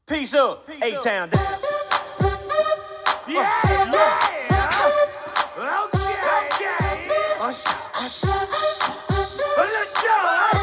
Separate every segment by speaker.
Speaker 1: Peace up, A-Town down.
Speaker 2: Yeah. Okay.
Speaker 1: Usher.
Speaker 2: Let's go.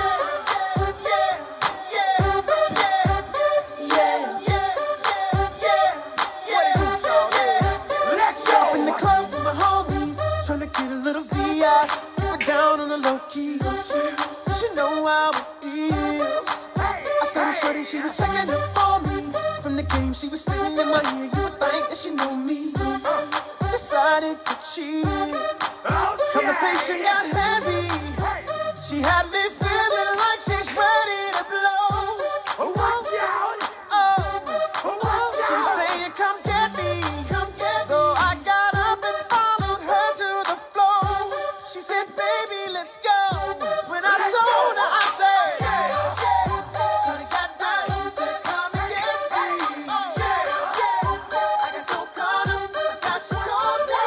Speaker 2: Let's go.
Speaker 3: In the club with my homies, tryna get a little VI. Keep it down on the low key. She know how it feels. I saw the shorty, she was checking up on me. From the game, she was sitting in my ear. You would think that she knew me. Decided to cheat. Conversation got heavy. She had me feeling like she's ready to blow.
Speaker 2: Watch out.
Speaker 3: She was saying, come get me. So I got up and followed her to the floor. She said, baby, let's go. When I told her, I said, Shorty got down, she said, come and get me. I got so caught up, forgot she told me.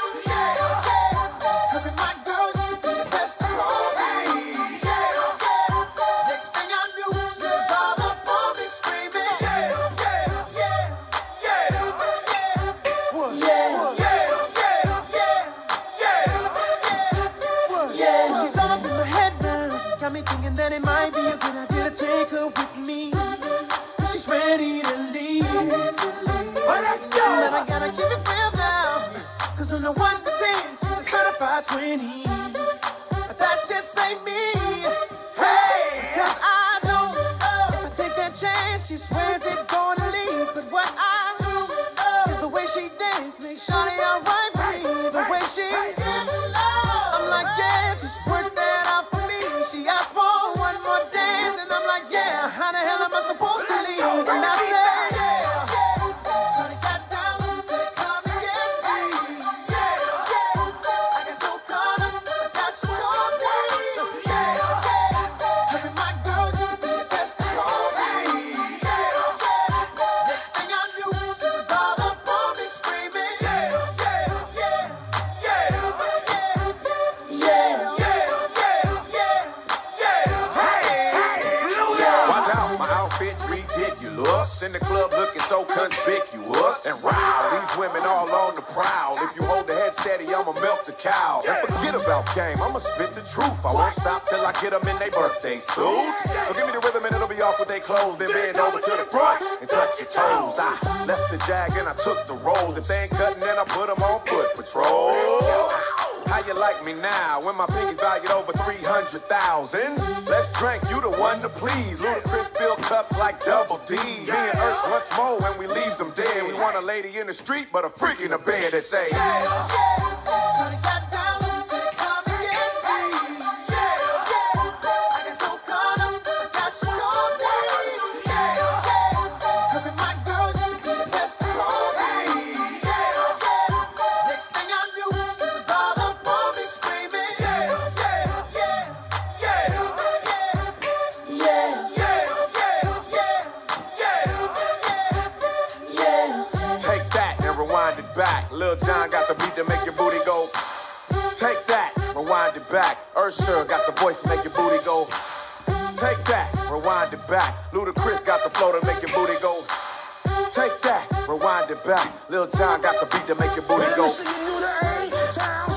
Speaker 3: Her and my girl used to be the best of all me. Next thing I knew, she was all up on me screaming. She's all up in my head now. Got me thinking that it might be a good idea to take her with me. She's ready to leave.
Speaker 2: Let's go.
Speaker 3: But I gotta keep it real now. Cause on the 1 to 10, she's a certified 20. But that just ain't me. Hey! Cause I know if I take that chance, she swears it's gonna leave. But what I do is the way she dance makes Shawty alright with me. The way she I'm like, yeah, just work that out for me. She asked for one more dance, and I'm like, yeah, how the hell am I supposed to leave? And I said, Shawty got down, she said, come and get me. I got so caught up, forgot she told me. Her and my girl used to be the best of all me. Next thing I knew, she was all up on me screaming.
Speaker 4: Watch out, my outfit's ridiculous. In the club looking so conspicuous. And wow, these women all on the prowl. If you hold the head steady, I'ma melt the cow. And forget about game, I'ma spit the truth. I won't stop till I get them in their birthday suits. So give me the rhythm and it'll be off with their clothes. Then bend over to the front and touch your toes. I left the jag and I took the rolls. If they ain't cutting, then I put them on foot patrol. How you like me now when my pinky's valued over 300,000? Let's drink, you the one to please. Ludacris fill cups like Double D. Me and Ursh once more when we leaves them dead. We want a lady in the street, but a freak in the bed that say,
Speaker 3: Shorty got down, she said, come and get me. I got so caught up, forgot she told me. Her and my girl used to be the best of all me. Next thing I knew, she was all up on me screaming.
Speaker 4: take that and rewind it back. Lil Jon got the beat to make your booty go. Take that, rewind it back. Usher got the voice to make your booty go. Take that, rewind it back. Ludacris got the flow to make your booty go. Take that, rewind it back. Lil Jon got the beat to make your booty go.
Speaker 2: Listening to the A-Town.